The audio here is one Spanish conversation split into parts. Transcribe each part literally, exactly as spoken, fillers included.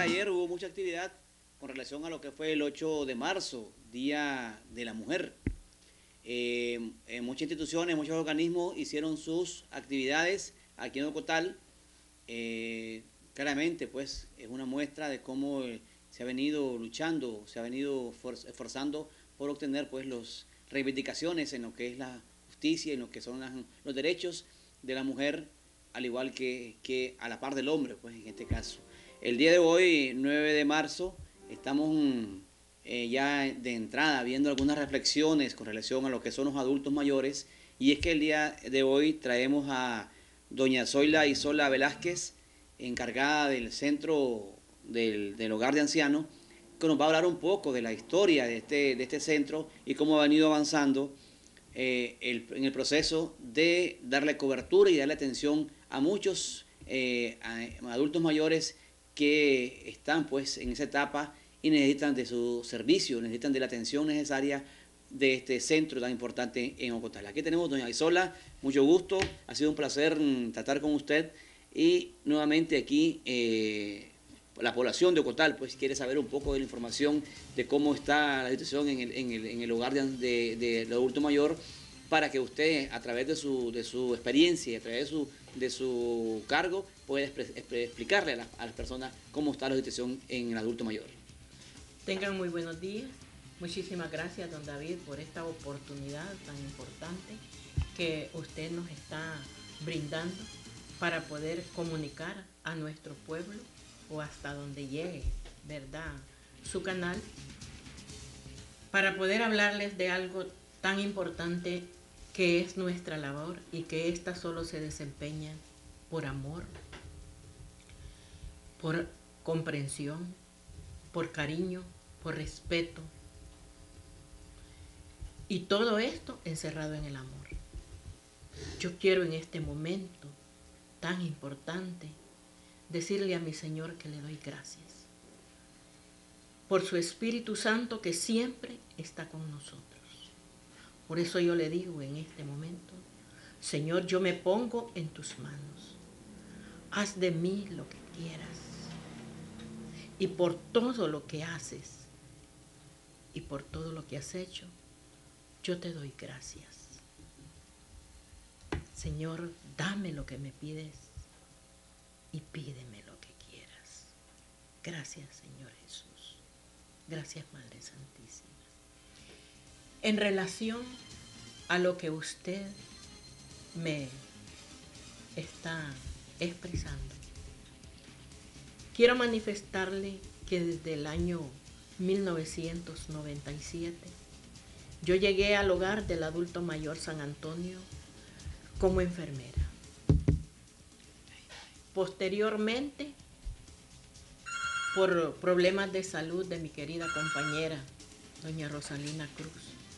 ayer hubo mucha actividad con relación a lo que fue el ocho de marzo, Día de la Mujer. Eh, en muchas instituciones, muchos organismos hicieron sus actividades aquí en Ocotal. Eh, claramente, pues, es una muestra de cómo eh, se ha venido luchando, se ha venido esforzando por obtener, pues, las reivindicaciones en lo que es la justicia, en lo que son las, los derechos de la mujer, al igual que, que a la par del hombre, pues, en este caso. El día de hoy, nueve de marzo, estamos eh, ya de entrada viendo algunas reflexiones con relación a lo que son los adultos mayores, y es que el día de hoy traemos a doña Zoila Isola Velázquez, encargada del centro del, del hogar de ancianos, que nos va a hablar un poco de la historia de este, de este centro y cómo ha venido avanzando eh, el, en el proceso de darle cobertura y darle atención a muchos eh, a, a adultos mayores que están, pues, en esa etapa y necesitan de su servicio, necesitan de la atención necesaria de este centro tan importante en Ocotal. Aquí tenemos doña Isola, mucho gusto, ha sido un placer tratar con usted, y nuevamente aquí eh, la población de Ocotal pues quiere saber un poco de la información de cómo está la situación en el, en el, en el hogar de, de, de adulto mayor, para que usted, a través de su, de su experiencia y a través de su, de su cargo, pueda explicarle a, la, a las personas cómo está la situación en el adulto mayor. Tengan muy buenos días. Muchísimas gracias, don David, por esta oportunidad tan importante que usted nos está brindando para poder comunicar a nuestro pueblo, o hasta donde llegue, ¿verdad?, su canal, para poder hablarles de algo tan importante que es nuestra labor, y que ésta solo se desempeña por amor, por comprensión, por cariño, por respeto, y todo esto encerrado en el amor. Yo quiero en este momento tan importante decirle a mi Señor que le doy gracias por su Espíritu Santo, que siempre está con nosotros. Por eso yo le digo en este momento: Señor, yo me pongo en tus manos, haz de mí lo que quieras, y por todo lo que haces y por todo lo que has hecho, yo te doy gracias. Señor, dame lo que me pides y pídeme lo que quieras. Gracias, Señor Jesús. Gracias, Madre Santísima. En relación a lo que usted me está expresando, quiero manifestarle que desde el año mil novecientos noventa y siete yo llegué al hogar del adulto mayor San Antonio como enfermera. Posteriormente, por problemas de salud de mi querida compañera, doña Rosalina Cruz,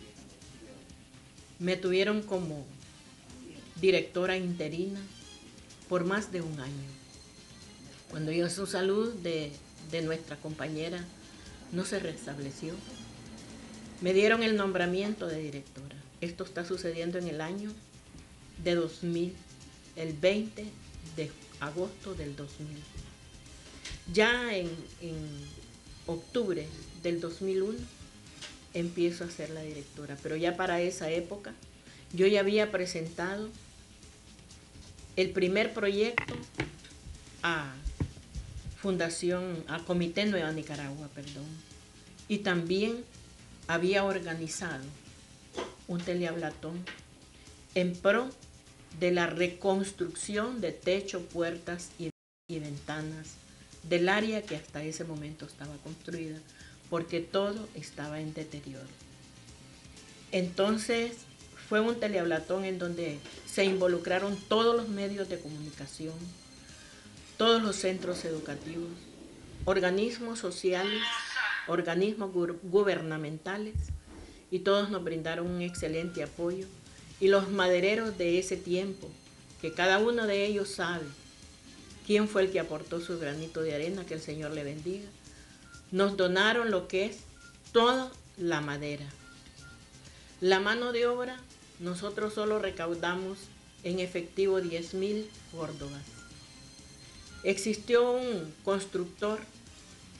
me tuvieron como directora interina por más de un año. Cuando ya su salud de, de nuestra compañera no se restableció, me dieron el nombramiento de directora. Esto está sucediendo en el año de dos mil, el veinte de agosto del dos mil. Ya en, en octubre del dos mil uno empiezo a ser la directora, pero ya para esa época yo ya había presentado el primer proyecto a Fundación, a Comité Nueva Nicaragua, perdón, y también había organizado un telehablatón en pro de la reconstrucción de techo, puertas y, y ventanas del área que hasta ese momento estaba construida, porque todo estaba en deterioro. Entonces fue un telehablatón en donde se involucraron todos los medios de comunicación, todos los centros educativos, organismos sociales, organismos gubernamentales, y todos nos brindaron un excelente apoyo. Y los madereros de ese tiempo, que cada uno de ellos sabe quién fue el que aportó su granito de arena, que el Señor le bendiga, nos donaron lo que es toda la madera. La mano de obra, nosotros solo recaudamos en efectivo diez mil córdobas. Existió un constructor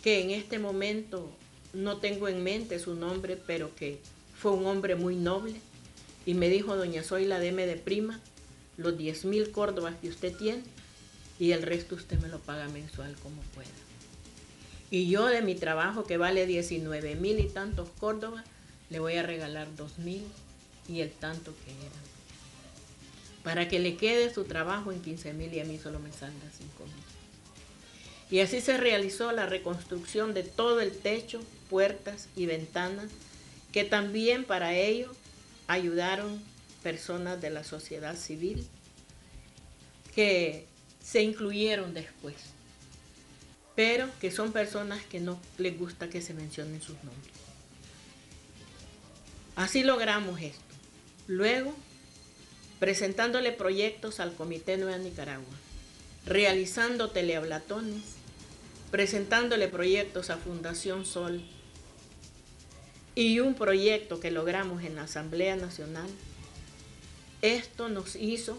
que en este momento no tengo en mente su nombre, pero que fue un hombre muy noble, y me dijo: doña Zoila, deme de prima los diez mil córdobas que usted tiene y el resto usted me lo paga mensual como pueda. Y yo de mi trabajo, que vale diecinueve mil y tantos córdobas, le voy a regalar dos mil y el tanto que era, para que le quede su trabajo en quince mil y a mí solo me salga cinco mil. Y así se realizó la reconstrucción de todo el techo, puertas y ventanas, que también para ello ayudaron personas de la sociedad civil que se incluyeron después, pero que son personas que no les gusta que se mencionen sus nombres. Así logramos esto. Luego, presentándole proyectos al Comité Nueva Nicaragua, realizando telehablatones, presentándole proyectos a Fundación Sol y un proyecto que logramos en la Asamblea Nacional. Esto nos hizo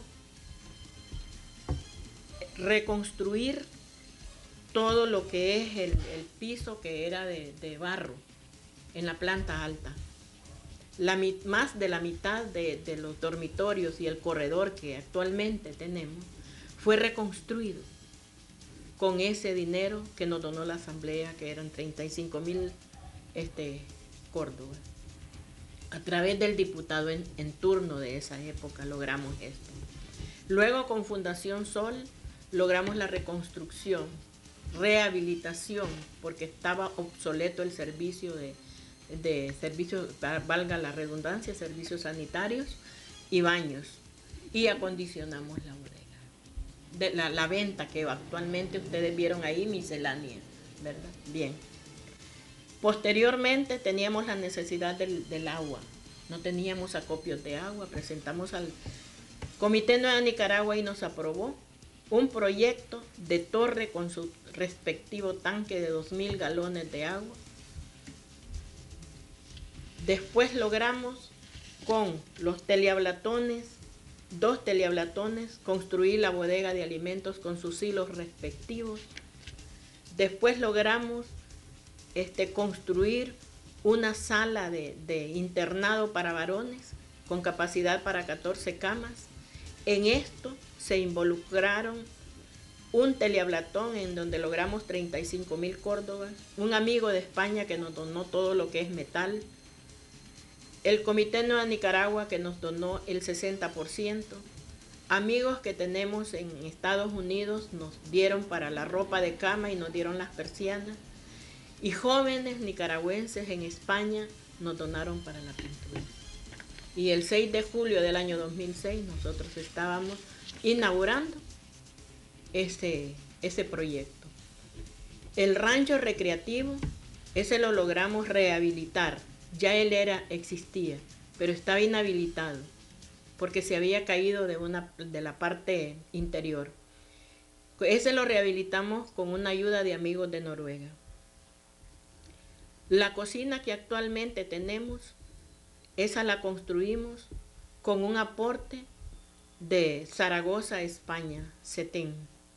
reconstruir todo lo que es el, el piso que era de, de barro en la planta alta. La, más de la mitad de, de los dormitorios y el corredor que actualmente tenemos fue reconstruido con ese dinero que nos donó la Asamblea, que eran treinta y cinco mil este, córdobas. A través del diputado en, en turno de esa época logramos esto. Luego con Fundación Sol logramos la reconstrucción, rehabilitación, porque estaba obsoleto el servicio de, de servicios, valga la redundancia, servicios sanitarios y baños, y acondicionamos la bodega. De la, la venta que actualmente ustedes vieron ahí, miscelánea, ¿verdad? Bien. Posteriormente teníamos la necesidad del, del agua, no teníamos acopios de agua, presentamos al Comité Nueva Nicaragua y nos aprobó un proyecto de torre con su respectivo tanque de dos mil galones de agua. Después logramos con los telehablatones, dos telehablatones, construir la bodega de alimentos con sus silos respectivos. Después logramos este, construir una sala de, de internado para varones con capacidad para catorce camas. En esto se involucraron un telehablatón en donde logramos treinta y cinco mil córdobas, un amigo de España que nos donó todo lo que es metal, el Comité Nueva Nicaragua que nos donó el sesenta por ciento, amigos que tenemos en Estados Unidos nos dieron para la ropa de cama y nos dieron las persianas, y jóvenes nicaragüenses en España nos donaron para la pintura. Y el seis de julio del año dos mil seis nosotros estábamos inaugurando ese, ese proyecto. El rancho recreativo, ese lo logramos rehabilitar. Ya él era, existía, pero estaba inhabilitado porque se había caído de, una, de la parte interior. Ese lo rehabilitamos con una ayuda de amigos de Noruega. La cocina que actualmente tenemos, esa la construimos con un aporte de Zaragoza, España, CETEN.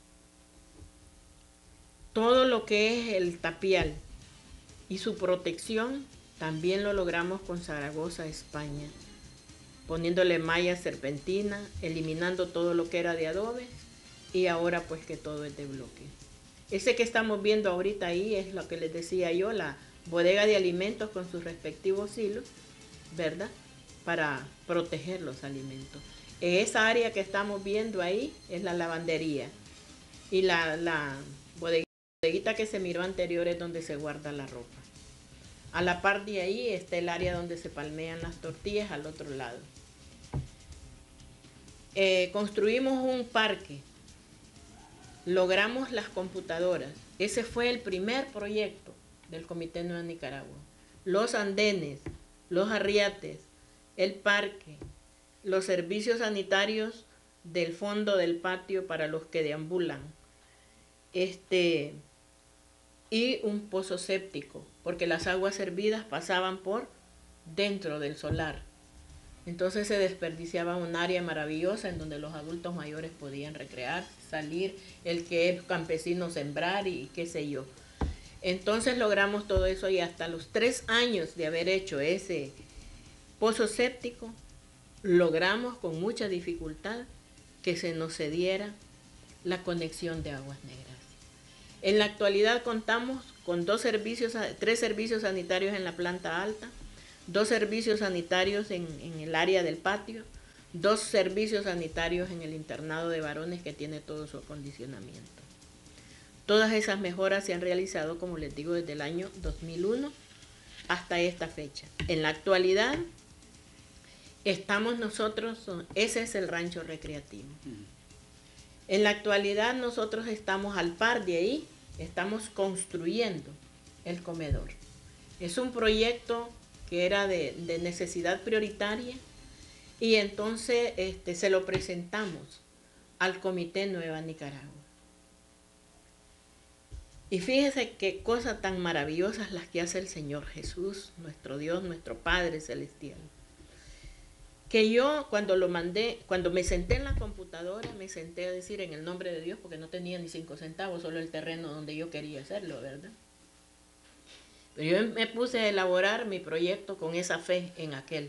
Todo lo que es el tapial y su protección también lo logramos con Zaragoza, España, poniéndole malla serpentina, eliminando todo lo que era de adobe y ahora pues que todo es de bloque. Ese que estamos viendo ahorita ahí es lo que les decía yo, la bodega de alimentos con sus respectivos silos, ¿verdad? Para proteger los alimentos. Esa área que estamos viendo ahí es la lavandería y la, la bodeguita que se miró anterior es donde se guarda la ropa. A la par de ahí está el área donde se palmean las tortillas al otro lado. Eh, construimos un parque, logramos las computadoras. Ese fue el primer proyecto del Comité Nueva Nicaragua. Los andenes, los arriates, el parque, los servicios sanitarios del fondo del patio para los que deambulan, este, y un pozo séptico, porque las aguas servidas pasaban por dentro del solar. Entonces se desperdiciaba un área maravillosa en donde los adultos mayores podían recrear, salir, el que es campesino sembrar y qué sé yo. Entonces logramos todo eso y hasta los tres años de haber hecho ese pozo séptico, logramos con mucha dificultad que se nos cediera la conexión de aguas negras. En la actualidad contamos con dos servicios, tres servicios sanitarios en la planta alta, dos servicios sanitarios en, en el área del patio, dos servicios sanitarios en el internado de varones que tiene todo su acondicionamiento. Todas esas mejoras se han realizado, como les digo, desde el año dos mil uno hasta esta fecha. En la actualidad estamos nosotros, ese es el rancho recreativo. En la actualidad nosotros estamos al par de ahí, estamos construyendo el comedor. Es un proyecto que era de, de necesidad prioritaria y entonces este, se lo presentamos al Comité Nueva Nicaragua. Y fíjese qué cosas tan maravillosas las que hace el Señor Jesús, nuestro Dios, nuestro Padre Celestial. Que yo cuando lo mandé, cuando me senté en la computadora, me senté a decir en el nombre de Dios, porque no tenía ni cinco centavos, solo el terreno donde yo quería hacerlo, ¿verdad? Pero yo me puse a elaborar mi proyecto con esa fe en aquel.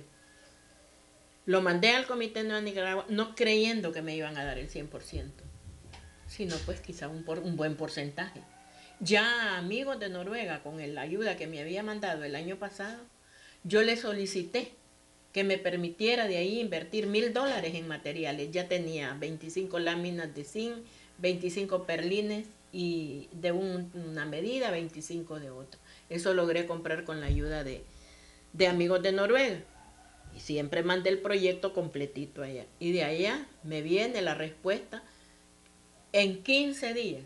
Lo mandé al Comité Nueva Nicaragua, no creyendo que me iban a dar el cien por ciento, sino pues quizá un, por, un buen porcentaje. Ya amigos de Noruega, con la ayuda que me había mandado el año pasado, yo les solicité que me permitiera de ahí invertir mil dólares en materiales. Ya tenía veinticinco láminas de zinc, veinticinco perlines y de un, una medida, veinticinco de otra. Eso logré comprar con la ayuda de, de amigos de Noruega. Y siempre mandé el proyecto completito allá. Y de allá me viene la respuesta en quince días.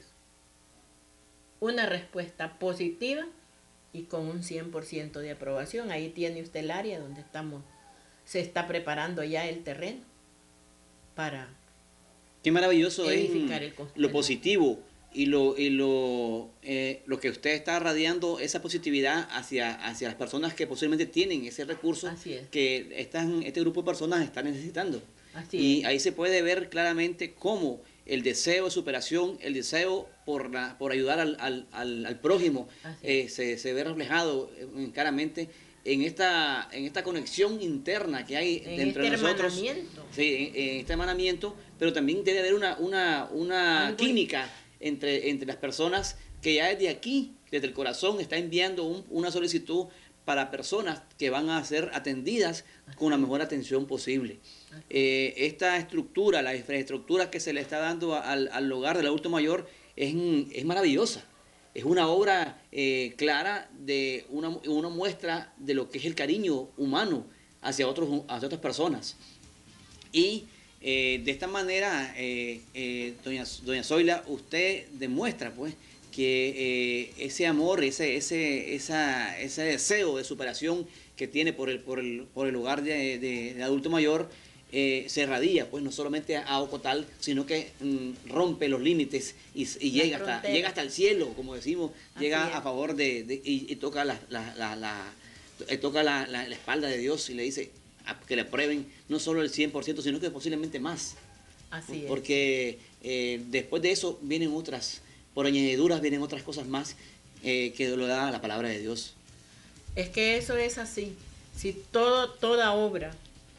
Una respuesta positiva y con un cien por ciento de aprobación. Ahí tiene usted el área donde estamos. Se está preparando ya el terreno para qué maravilloso edificar es el lo positivo y lo y lo eh, lo que usted está radiando, esa positividad hacia hacia las personas que posiblemente tienen ese recurso. Así es. Que están, este grupo de personas está necesitando. Así y es. Ahí se puede ver claramente cómo el deseo de superación, el deseo por la, por ayudar al, al, al, al prójimo eh, se, se ve reflejado eh, claramente en esta en esta conexión interna que hay en entre este nosotros. Hermanamiento. Sí, en, en este hermanamiento, pero también debe haber una, una, una Algo química entre, entre las personas que ya desde aquí, desde el corazón, está enviando un, una solicitud para personas que van a ser atendidas con la mejor atención posible. Eh, esta estructura, la infraestructura que se le está dando al, al hogar del adulto mayor es, es maravillosa. Es una obra eh, clara de una, una muestra de lo que es el cariño humano hacia, otros, hacia otras personas. Y eh, de esta manera, eh, eh, doña, doña Zoila, usted demuestra pues que eh, ese amor, ese, ese, esa, ese deseo de superación que tiene por el, por el, por el hogar de, de, de adulto mayor, Eh, se radia, pues no solamente a Ocotal, sino que mm, rompe los límites y, y llega, hasta, llega hasta el cielo, como decimos. Así llega es. A favor de, de y, y toca, la, la, la, la, toca la, la, la espalda de Dios y le dice a, que le aprueben no solo el cien por ciento, sino que posiblemente más. Así Porque eh, después de eso vienen otras, por añadiduras vienen otras cosas más eh, que lo da la palabra de Dios. Es que eso es así. Si todo, toda obra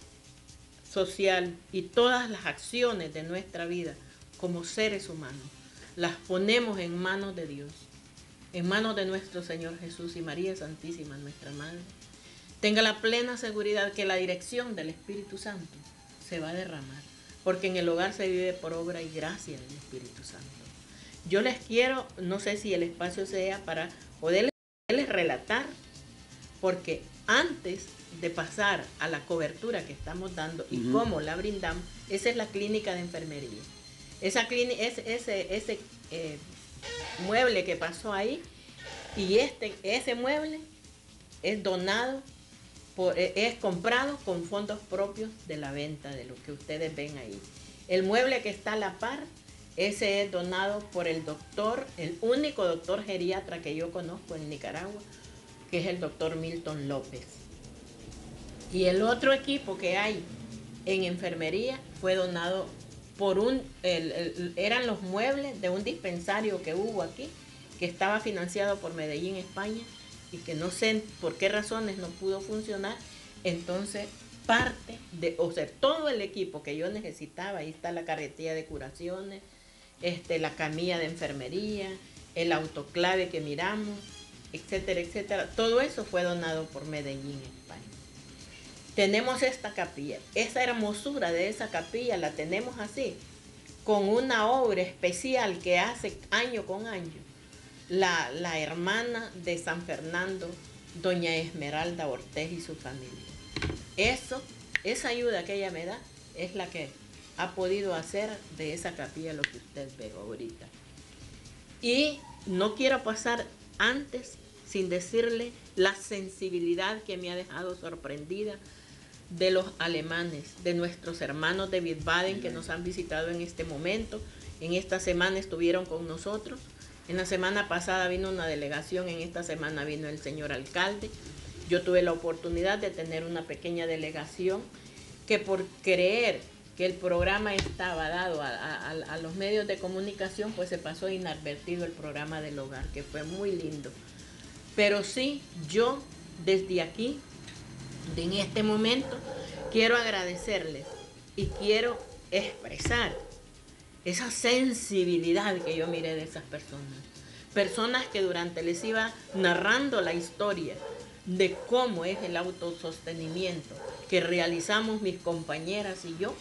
social y todas las acciones de nuestra vida como seres humanos las ponemos en manos de Dios, en manos de nuestro Señor Jesús y María Santísima, nuestra Madre, tenga la plena seguridad que la dirección del Espíritu Santo se va a derramar, porque en el hogar se vive por obra y gracia del Espíritu Santo. Yo les quiero, no sé si el espacio sea para poderles relatar, porque antes de pasar a la cobertura que estamos dando y uh-huh. cómo la brindamos, esa es la clínica de enfermería. Esa clínica, ese, ese, ese eh, mueble que pasó ahí, y este, ese mueble es donado, por, es comprado con fondos propios de la venta de lo que ustedes ven ahí. El mueble que está a la par, ese es donado por el doctor, el único doctor geriatra que yo conozco en Nicaragua, que es el doctor Milton López. Y el otro equipo que hay en enfermería fue donado por un, el, el, eran los muebles de un dispensario que hubo aquí, que estaba financiado por Medellín, España, y que no sé por qué razones no pudo funcionar. Entonces, parte de, o sea, todo el equipo que yo necesitaba, ahí está la carretilla de curaciones, este, la camilla de enfermería, el autoclave que miramos, etcétera, etcétera. Todo eso fue donado por Medellín, España. Tenemos esta capilla. Esa hermosura de esa capilla la tenemos así, con una obra especial que hace año con año la, la hermana de San Fernando, doña Esmeralda Ortez y su familia. Eso, esa ayuda que ella me da es la que ha podido hacer de esa capilla lo que usted ve ahorita. Y no quiero pasar antes sin decirle la sensibilidad que me ha dejado sorprendida de los alemanes, de nuestros hermanos de Wiesbaden que nos han visitado en este momento. En esta semana estuvieron con nosotros. En la semana pasada vino una delegación, en esta semana vino el señor alcalde. Yo tuve la oportunidad de tener una pequeña delegación que por creer que el programa estaba dado a, a, a los medios de comunicación, pues se pasó inadvertido el programa del hogar, que fue muy lindo. Pero sí, yo desde aquí, en este momento, quiero agradecerles y quiero expresar esa sensibilidad que yo miré de esas personas. Personas que durante les iba narrando la historia de cómo es el autosostenimiento que realizamos mis compañeras y yo,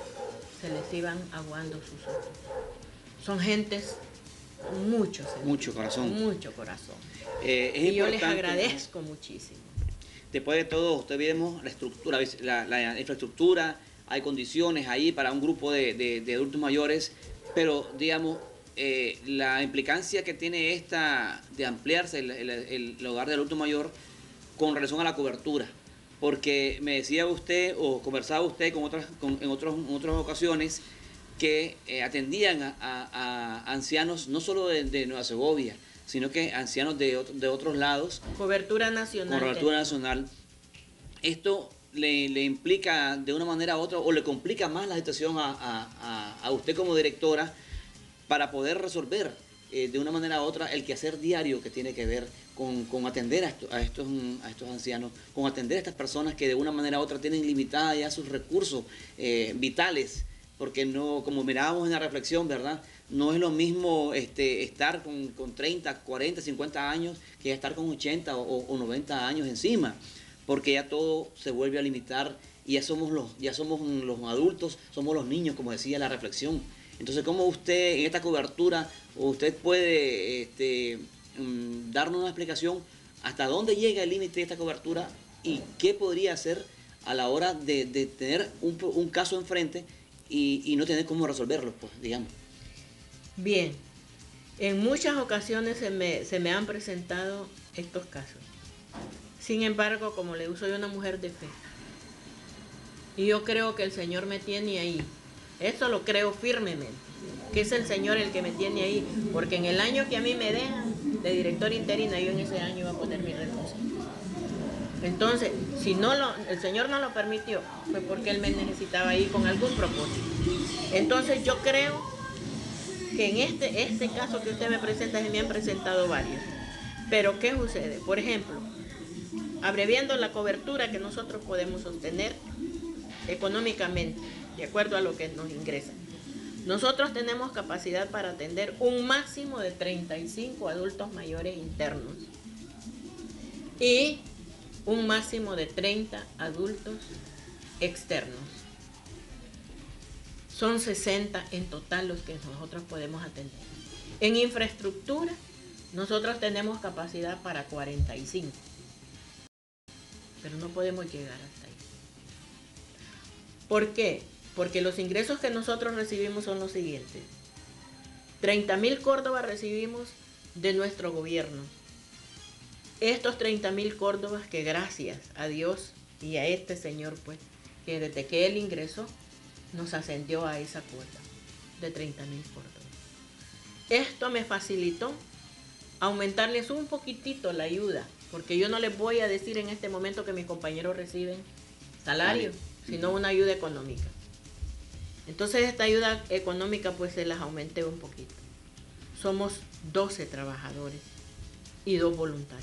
se les iban aguando sus ojos. Son gentes con mucho sentido, mucho corazón. Mucho corazón. Eh, es y yo les importante, agradezco muchísimo. Después de todo, usted vemos la estructura, la, la infraestructura, hay condiciones ahí para un grupo de, de, de adultos mayores, pero digamos, eh, la implicancia que tiene esta de ampliarse el, el, el hogar del adulto mayor con relación a la cobertura, porque me decía usted o conversaba usted con otras, con, en, otros, en otras ocasiones que eh, atendían a, a, a ancianos no solo de, de Nueva Segovia, sino que ancianos de, de otros lados. Cobertura nacional. Cobertura nacional. Esto le, le implica de una manera u otra o le complica más la situación a, a, a usted como directora para poder resolver eh, de una manera u otra el quehacer diario que tiene que ver con, con atender a, esto, a, estos, a estos ancianos, con atender a estas personas que de una manera u otra tienen limitadas ya sus recursos eh, vitales, porque no, como mirábamos en la reflexión, ¿verdad? No es lo mismo este, estar con, con treinta, cuarenta, cincuenta años que estar con ochenta o, o noventa años encima, porque ya todo se vuelve a limitar y ya somos los, ya somos los adultos, somos los niños, como decía la reflexión. Entonces, ¿cómo usted en esta cobertura, usted puede este, um, darnos una explicación hasta dónde llega el límite de esta cobertura y qué podría hacer a la hora de, de tener un, un caso enfrente y, y no tener cómo resolverlo, pues, digamos? Bien, en muchas ocasiones se me, se me han presentado estos casos. Sin embargo, como le digo, soy una mujer de fe. Y yo creo que el Señor me tiene ahí. Eso lo creo firmemente, que es el Señor el que me tiene ahí. Porque en el año que a mí me dejan de directora interina, yo en ese año iba a poner mi renuncia. Entonces, si no lo, el Señor no lo permitió, fue porque Él me necesitaba ahí con algún propósito. Entonces yo creo que en este, este caso que usted me presenta, se me han presentado varios. Pero ¿qué sucede? Por ejemplo, abreviando la cobertura que nosotros podemos sostener económicamente, de acuerdo a lo que nos ingresa. Nosotros tenemos capacidad para atender un máximo de treinta y cinco adultos mayores internos y un máximo de treinta adultos externos. Son sesenta en total los que nosotros podemos atender. En infraestructura, nosotros tenemos capacidad para cuarenta y cinco, pero no podemos llegar hasta ahí. ¿Por qué? Porque los ingresos que nosotros recibimos son los siguientes. treinta mil córdobas recibimos de nuestro gobierno. Estos treinta mil córdobas que gracias a Dios y a este señor, pues, que desde que él ingresó, nos ascendió a esa cuota de treinta mil córdobas. Esto me facilitó aumentarles un poquitito la ayuda, porque yo no les voy a decir en este momento que mis compañeros reciben salario, sino una ayuda económica. Entonces esta ayuda económica pues se las aumenté un poquito. somos doce trabajadores y dos voluntarios.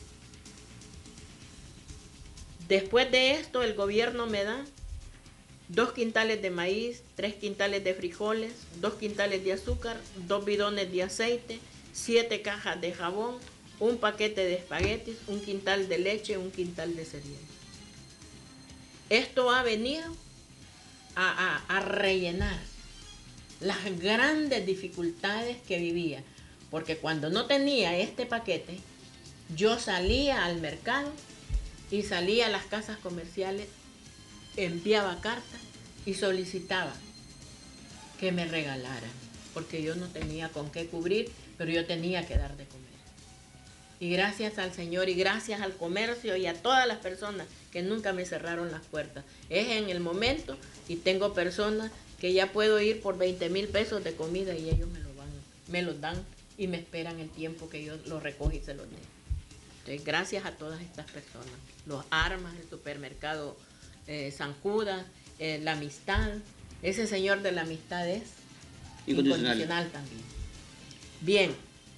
Después de esto, el gobierno me da dos quintales de maíz, tres quintales de frijoles, dos quintales de azúcar, dos bidones de aceite, siete cajas de jabón, un paquete de espaguetis, un quintal de leche, un quintal de cereal. Esto ha venido a, a, a rellenar las grandes dificultades que vivía, porque cuando no tenía este paquete, yo salía al mercado y salía a las casas comerciales, enviaba cartas y solicitaba que me regalaran, porque yo no tenía con qué cubrir, pero yo tenía que dar de comer. Y gracias al Señor y gracias al comercio y a todas las personas que nunca me cerraron las puertas. Es en el momento y tengo personas que ya puedo ir por veinte mil pesos de comida y ellos me lo van, me los dan y me esperan el tiempo que yo los recojo y se los dé. Entonces, gracias a todas estas personas, los Armas, el supermercado eh, San Judas, eh, la amistad, ese señor de la amistad es incondicional, incondicional también. Bien,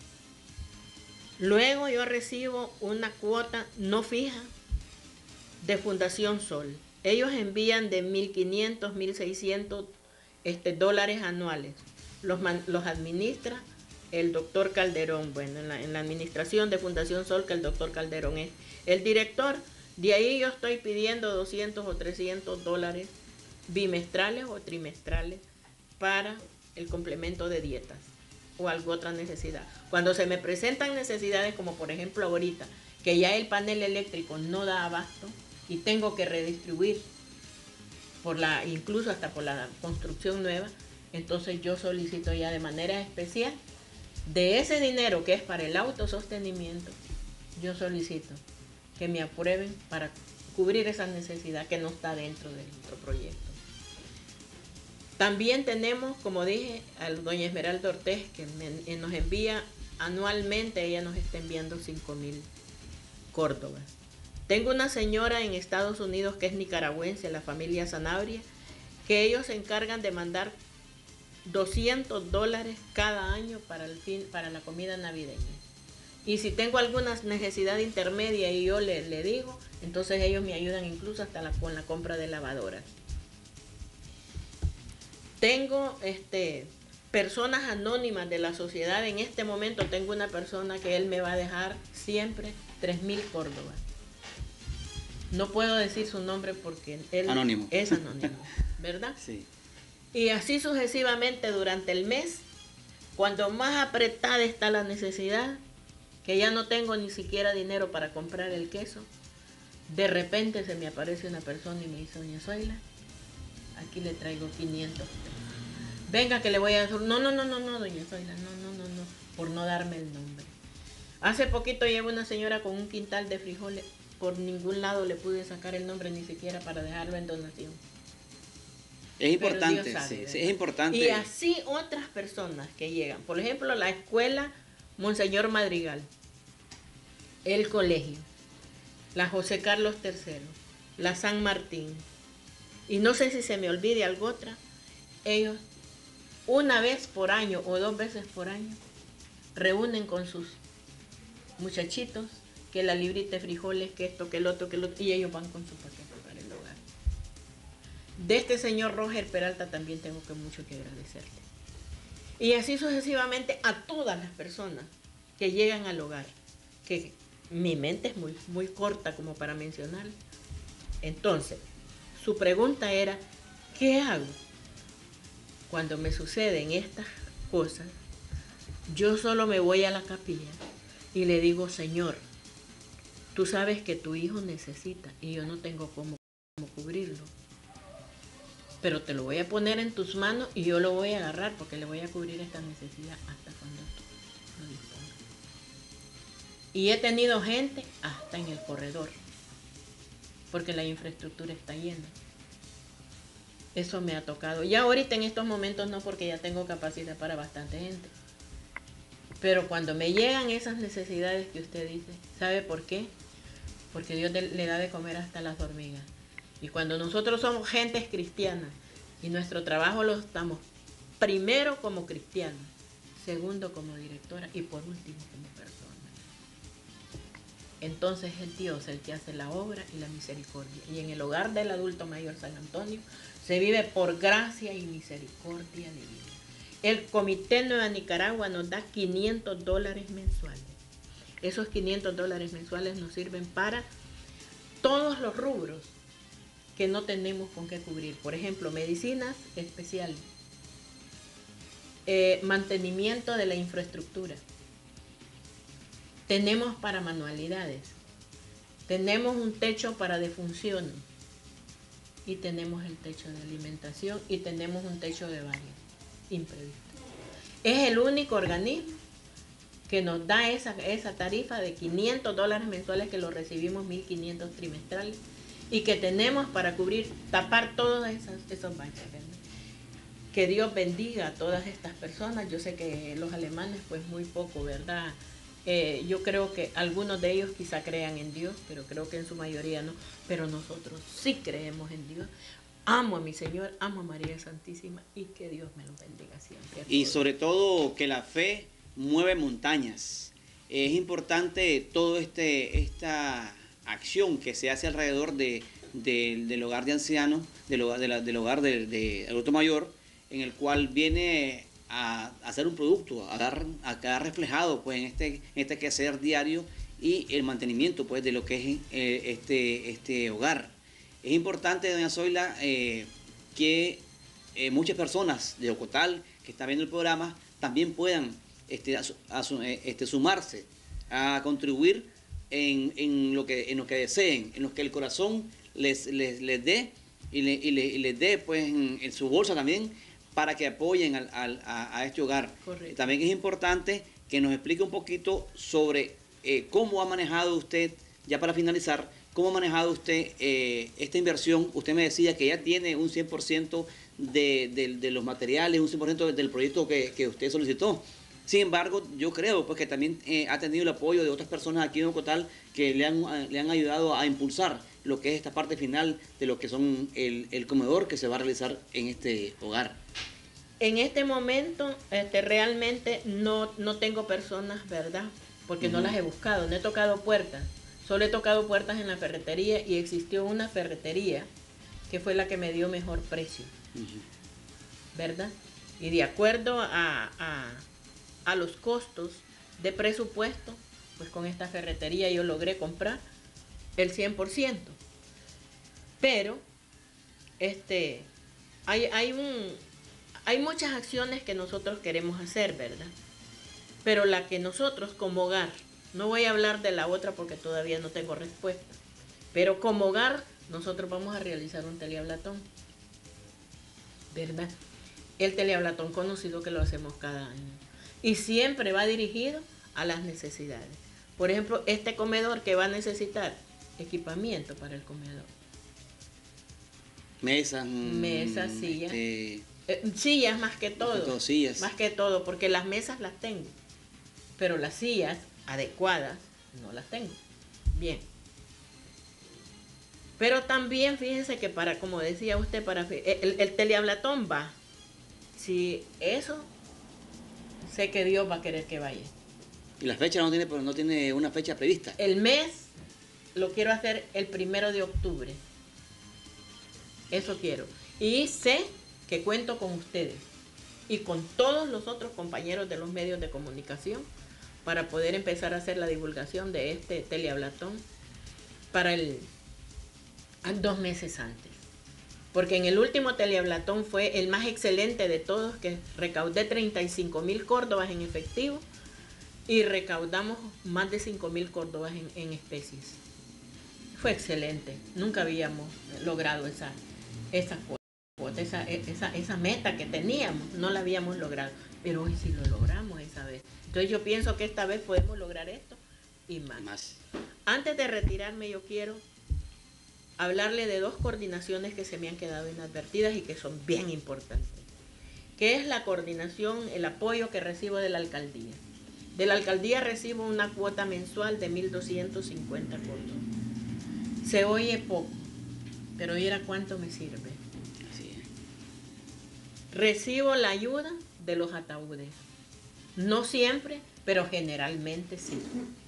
luego yo recibo una cuota no fija de Fundación Sol. Ellos envían de mil quinientos, mil seiscientos este, dólares anuales. Los, man, los administra el doctor Calderón. Bueno, en la, en la administración de Fundación Sol, que el doctor Calderón es el director. De ahí yo estoy pidiendo doscientos o trescientos dólares bimestrales o trimestrales para el complemento de dietas o alguna otra necesidad. Cuando se me presentan necesidades como por ejemplo ahorita, que ya el panel eléctrico no da abasto y tengo que redistribuir por la, incluso hasta por la construcción nueva, entonces yo solicito ya de manera especial de ese dinero que es para el autosostenimiento, yo solicito que me aprueben para cubrir esa necesidad que no está dentro de nuestro proyecto. También tenemos, como dije, a doña Esmeralda Ortiz, que me, nos envía anualmente, ella nos está enviando cinco mil córdobas. Tengo una señora en Estados Unidos que es nicaragüense, la familia Sanabria, que ellos se encargan de mandar doscientos dólares cada año para, el fin, para la comida navideña. Y si tengo alguna necesidad intermedia y yo le, le digo, entonces ellos me ayudan incluso hasta la, con la compra de lavadoras. Tengo este, personas anónimas de la sociedad. En este momento tengo una persona que él me va a dejar siempre tres mil córdobas. No puedo decir su nombre porque él anónimo. es anónimo, ¿verdad? Sí. Y así sucesivamente durante el mes, cuando más apretada está la necesidad, que ya no tengo ni siquiera dinero para comprar el queso, de repente se me aparece una persona y me dice, doña Zoila, aquí le traigo quinientos pesos. Venga que le voy a decir, no, no, no, no, no, doña Zoila, no, no, no, no, por no darme el nombre. Hace poquito llegó una señora con un quintal de frijoles, por ningún lado le pude sacar el nombre, ni siquiera para dejarlo en donación. Es importante, sabe, sí, sí, es importante. Y así otras personas que llegan, por ejemplo, la escuela Monseñor Madrigal, el colegio, la José Carlos tercero, la San Martín, y no sé si se me olvide algo otra, ellos una vez por año o dos veces por año reúnen con sus muchachitos que la librita de frijoles, que esto, que el otro, que el otro, y ellos van con su paquete para el hogar. De este señor Roger Peralta también tengo que mucho que agradecerle. Y así sucesivamente a todas las personas que llegan al hogar, que mi mente es muy, muy corta como para mencionar. Entonces, su pregunta era, ¿qué hago? Cuando me suceden estas cosas, yo solo me voy a la capilla y le digo, Señor, tú sabes que tu hijo necesita y yo no tengo cómo, cómo cubrirlo. Pero te lo voy a poner en tus manos y yo lo voy a agarrar porque le voy a cubrir esta necesidad hasta cuando tú lo dispongas. Y he tenido gente hasta en el corredor, porque la infraestructura está llena. Eso me ha tocado. Ya ahorita en estos momentos no, porque ya tengo capacidad para bastante gente. Pero cuando me llegan esas necesidades que usted dice, ¿sabe por qué? Porque Dios le da de comer hasta las hormigas. Y cuando nosotros somos gentes cristianas y nuestro trabajo lo estamos primero como cristianos, segundo como directora y por último como persona. Entonces es Dios el que hace la obra y la misericordia. Y en el hogar del adulto mayor San Antonio se vive por gracia y misericordia divina. El Comité Nueva Nicaragua nos da quinientos dólares mensuales. Esos quinientos dólares mensuales nos sirven para todos los rubros que no tenemos con qué cubrir. Por ejemplo, medicinas especiales, eh, mantenimiento de la infraestructura. Tenemos para manualidades, tenemos un techo para defunciones y tenemos el techo de alimentación y tenemos un techo de baño imprevisto. Es el único organismo que nos da esa, esa tarifa de quinientos dólares mensuales, que lo recibimos mil quinientos trimestrales y que tenemos para cubrir, tapar todos esos, esos baños. Que Dios bendiga a todas estas personas. Yo sé que los alemanes pues muy poco, ¿verdad? Eh, yo creo que algunos de ellos quizá crean en Dios, pero creo que en su mayoría no. Pero nosotros sí creemos en Dios. Amo a mi Señor, amo a María Santísima y que Dios me lo bendiga siempre. Y sobre todo que la fe mueve montañas. Es importante toda este, esta acción que se hace alrededor de, de, del hogar de ancianos, del hogar, de la, del hogar del de adulto mayor, en el cual viene a, a hacer un producto, a, dar, a quedar reflejado pues, en, este, en este quehacer diario y el mantenimiento pues, de lo que es eh, este, este hogar. Es importante, doña Zoila, eh, que eh, muchas personas de Ocotal que están viendo el programa también puedan este, a, a, este, sumarse a contribuir en, en, lo que, en lo que deseen, en lo que el corazón les, les, les dé y, le, y, le, y les dé pues, en, en su bolsa también, para que apoyen al, al, a, a este hogar. Correcto. También es importante que nos explique un poquito sobre eh, cómo ha manejado usted, ya para finalizar, cómo ha manejado usted eh, esta inversión. Usted me decía que ya tiene un cien por ciento de, de, de los materiales, un cien por ciento del proyecto que, que usted solicitó. Sin embargo, yo creo pues, que también eh, ha tenido el apoyo de otras personas aquí en Ocotal que le han, le han ayudado a impulsar lo que es esta parte final de lo que son el, el comedor que se va a realizar en este hogar. En este momento este, realmente no, no tengo personas, ¿verdad? Porque uh-huh. no las he buscado, no he tocado puertas. Solo he tocado puertas en la ferretería y existió una ferretería que fue la que me dio mejor precio, uh-huh. ¿verdad? Y de acuerdo a, a, a los costos de presupuesto, pues con esta ferretería yo logré comprar el cien por ciento. Pero este, hay, hay, un, hay muchas acciones que nosotros queremos hacer, ¿verdad? Pero la que nosotros como hogar, no voy a hablar de la otra porque todavía no tengo respuesta, pero como hogar nosotros vamos a realizar un telehablatón, ¿verdad? El telehablatón conocido que lo hacemos cada año y siempre va dirigido a las necesidades. Por ejemplo, este comedor que va a necesitar equipamiento para el comedor. Mesas. Mesas, sillas. Este... Eh, sillas más que todo. Más que todo, sillas. Más que todo, porque las mesas las tengo, pero las sillas adecuadas no las tengo. Bien. Pero también fíjense que para, como decía usted, para el, el telehablatón va. Si eso, sé que Dios va a querer que vaya. Y la fecha no tiene, pero no tiene una fecha prevista. El mes lo quiero hacer el primero de octubre. Eso quiero. Y sé que cuento con ustedes y con todos los otros compañeros de los medios de comunicación para poder empezar a hacer la divulgación de este telehablatón para el dos meses antes. Porque en el último telehablatón fue el más excelente de todos, que recaudé treinta y cinco mil córdobas en efectivo y recaudamos más de cinco mil córdobas en, en especies. Fue excelente. Nunca habíamos logrado esa, esa cuota, esa, esa, esa meta que teníamos. No la habíamos logrado. Pero hoy sí lo logramos esa vez. Entonces yo pienso que esta vez podemos lograr esto y más. más. Antes de retirarme yo quiero hablarle de dos coordinaciones que se me han quedado inadvertidas y que son bien importantes. Que es la coordinación, el apoyo que recibo de la alcaldía. De la alcaldía recibo una cuota mensual de mil doscientos cincuenta córdobas. Se oye poco, pero mira cuánto me sirve. Así es. Recibo la ayuda de los ataúdes. No siempre, pero generalmente sí.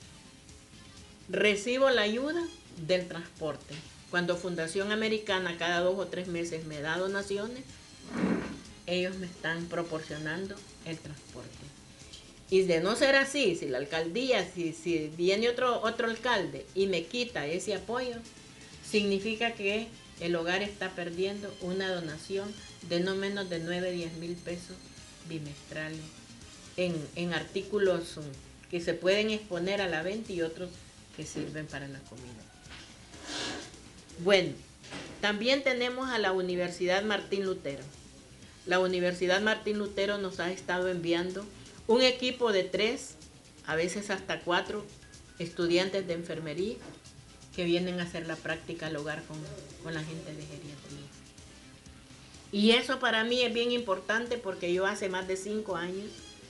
Recibo la ayuda del transporte. Cuando Fundación Americana cada dos o tres meses me da donaciones, ellos me están proporcionando el transporte. Y de no ser así, si la alcaldía, si, si viene otro, otro alcalde y me quita ese apoyo, significa que el hogar está perdiendo una donación de no menos de nueve a diez mil pesos bimestrales en, en artículos que se pueden exponer a la venta y otros que sirven para la comida. Bueno, también tenemos a la Universidad Martín Lutero. La Universidad Martín Lutero nos ha estado enviando un equipo de tres, a veces hasta cuatro estudiantes de enfermería que vienen a hacer la práctica al hogar con, con la gente de geriatría. Y eso para mí es bien importante porque yo hace más de cinco años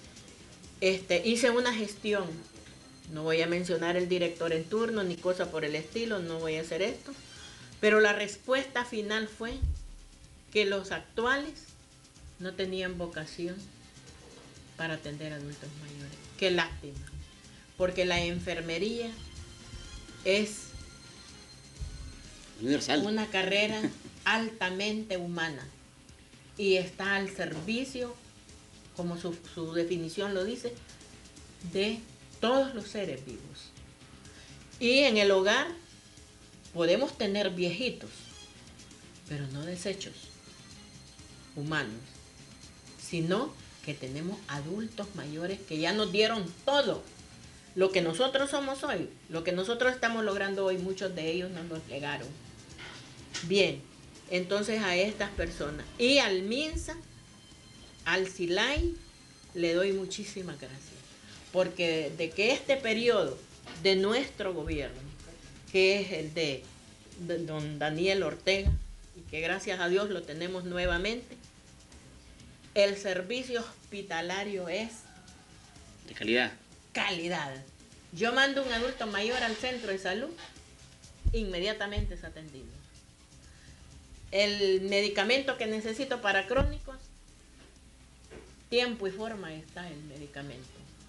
este, hice una gestión. No voy a mencionar el director en turno ni cosa por el estilo, no voy a hacer esto. Pero la respuesta final fue que los actuales no tenían vocación para atender a adultos mayores. Qué lástima, porque la enfermería es universal, una carrera altamente humana y está al servicio, como su, su definición lo dice, de todos los seres vivos. Y en el hogar podemos tener viejitos, pero no desechos humanos, sino que tenemos adultos mayores que ya nos dieron todo. Lo que nosotros somos hoy, lo que nosotros estamos logrando hoy, muchos de ellos nos lo legaron. Bien, entonces a estas personas y al MINSA, al SILAI, le doy muchísimas gracias. Porque de que este periodo de nuestro gobierno, que es el de, de don Daniel Ortega, y que gracias a Dios lo tenemos nuevamente, el servicio hospitalario es de calidad. Calidad. Yo mando un adulto mayor al centro de salud, inmediatamente es atendido. El medicamento que necesito para crónicos, tiempo y forma está el medicamento.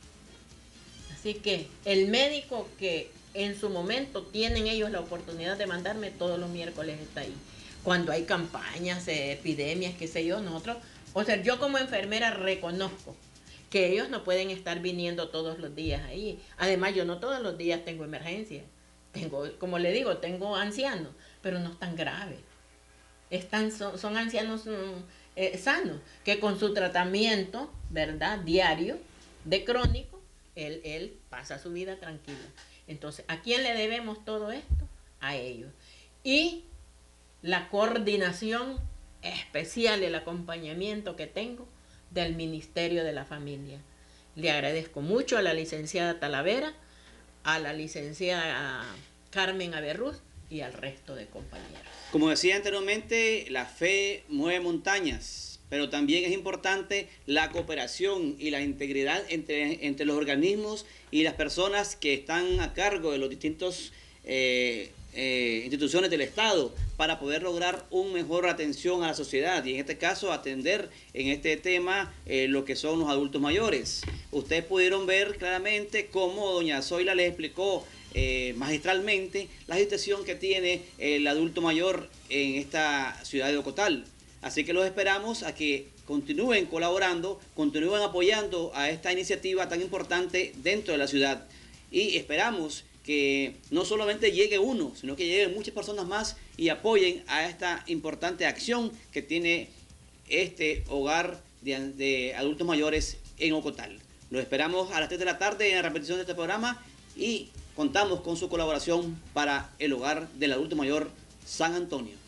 Así que el médico que en su momento tienen ellos la oportunidad de mandarme todos los miércoles está ahí. Cuando hay campañas, epidemias, qué sé yo, nosotros, o sea, yo como enfermera reconozco que ellos no pueden estar viniendo todos los días ahí. Además, yo no todos los días tengo emergencia. Tengo, como le digo, tengo ancianos, pero no es tan grave. Están, son, son ancianos eh, sanos, que con su tratamiento, ¿verdad?, diario, de crónico, él, él pasa su vida tranquila. Entonces, ¿a quién le debemos todo esto? A ellos. Y la coordinación especial, el acompañamiento que tengo del Ministerio de la Familia. Le agradezco mucho a la licenciada Talavera, a la licenciada Carmen Averruz y al resto de compañeros. Como decía anteriormente, la fe mueve montañas, pero también es importante la cooperación y la integridad entre, entre los organismos y las personas que están a cargo de los distintos eh, eh, instituciones del Estado para poder lograr una mejor atención a la sociedad y en este caso atender en este tema eh, lo que son los adultos mayores. Ustedes pudieron ver claramente cómo doña Zoila les explicó eh, magistralmente la situación que tiene el adulto mayor en esta ciudad de Ocotal. Así que los esperamos a que continúen colaborando, continúen apoyando a esta iniciativa tan importante dentro de la ciudad y esperamos que no solamente llegue uno, sino que lleguen muchas personas más y apoyen a esta importante acción que tiene este hogar de, de adultos mayores en Ocotal. Los esperamos a las tres de la tarde en la repetición de este programa y contamos con su colaboración para el hogar del adulto mayor San Antonio.